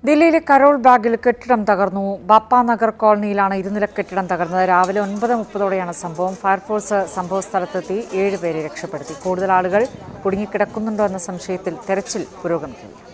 ദില്ലിയിലെ കരോൾ ബാഗിൽ കെട്ടിടം തകർന്നു. ബാപ്പ നഗർ കോളനിയിലാണ് ഇരുനില കെട്ടിടം തകർന്നത്. രാവിലെ 9:30ഓടെയാണ് സംഭവം. ഫയർഫോഴ്സ് സംഭവസ്ഥലത്തെത്തി 7 പേരെ രക്ഷപ്പെടുത്തി. കൂടുതൽ ആളുകൾ കുടുങ്ങിക്കിടക്കുന്നുണ്ടോ എന്ന സംശയത്തിൽ തെരച്ചിൽ പുരോഗമിക്കുന്നു.